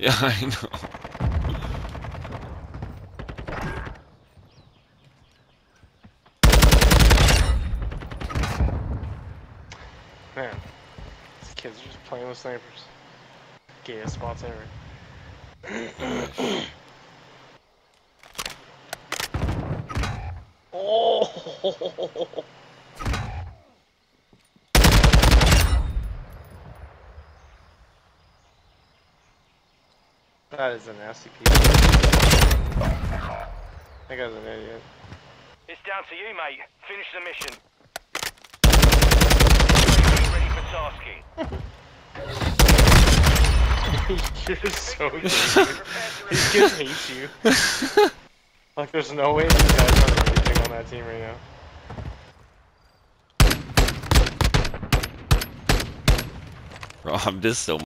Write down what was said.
Yeah, I know. Man, these kids are just playing with snipers. Gayest spots ever. Oh! That is a nasty piece. That guy's an idiot. It's down to you, mate. Finish the mission. Ready for tasking. You're so good. These kids hate you. Like, there's no way these guys are everything on that team right now. Bro, I'm just so